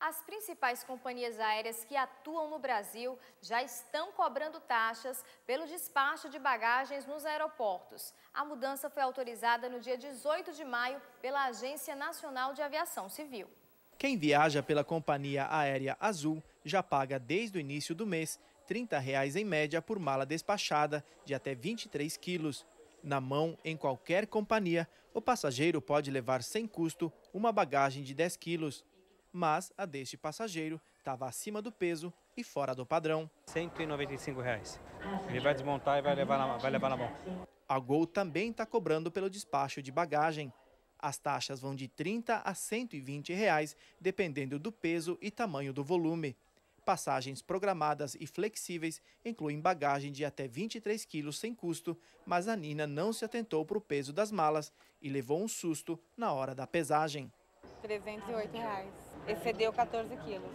As principais companhias aéreas que atuam no Brasil já estão cobrando taxas pelo despacho de bagagens nos aeroportos. A mudança foi autorizada no dia 18 de maio pela Agência Nacional de Aviação Civil. Quem viaja pela companhia aérea Azul já paga desde o início do mês R$ 30 em média por mala despachada de até 23 quilos. Na mão, em qualquer companhia, o passageiro pode levar sem custo uma bagagem de 10 quilos. Mas a deste passageiro estava acima do peso e fora do padrão. R$ 195. Ele vai desmontar e vai levar na mão. A Gol também está cobrando pelo despacho de bagagem. As taxas vão de R$ 30 a R$ 120, dependendo do peso e tamanho do volume. Passagens programadas e flexíveis incluem bagagem de até 23 quilos sem custo, mas a Nina não se atentou para o peso das malas e levou um susto na hora da pesagem. R$ 308. Excedeu 14 quilos.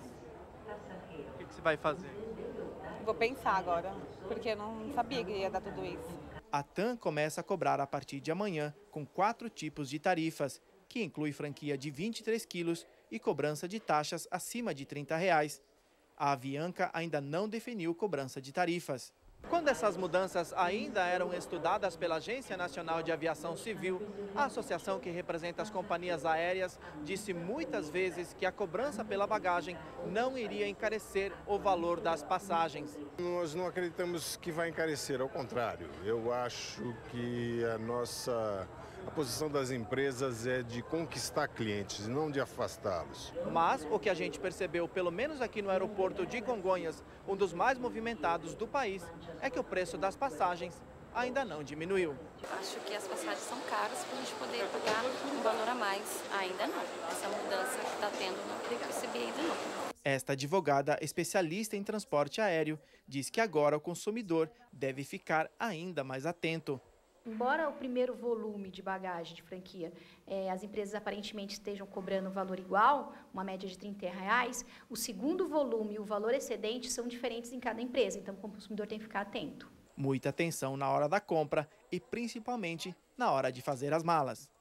O que você vai fazer? Vou pensar agora, porque eu não sabia que ia dar tudo isso. A TAM começa a cobrar a partir de amanhã com 4 tipos de tarifas, que inclui franquia de 23 quilos e cobrança de taxas acima de R$ 30. A Avianca ainda não definiu cobrança de tarifas. Quando essas mudanças ainda eram estudadas pela Agência Nacional de Aviação Civil, a associação que representa as companhias aéreas disse muitas vezes que a cobrança pela bagagem não iria encarecer o valor das passagens. Nós não acreditamos que vai encarecer, ao contrário. Eu acho que a posição das empresas é de conquistar clientes, não de afastá-los. Mas o que a gente percebeu, pelo menos aqui no aeroporto de Congonhas, um dos mais movimentados do país, é que o preço das passagens ainda não diminuiu. Acho que as passagens são caras para a gente poder pagar um valor a mais. Ainda não. Essa mudança que está tendo, não percebi ainda não. Esta advogada especialista em transporte aéreo diz que agora o consumidor deve ficar ainda mais atento. Embora o primeiro volume de bagagem de franquia, as empresas aparentemente estejam cobrando um valor igual, uma média de R$ 30, o segundo volume e o valor excedente são diferentes em cada empresa, então o consumidor tem que ficar atento. Muita atenção na hora da compra e principalmente na hora de fazer as malas.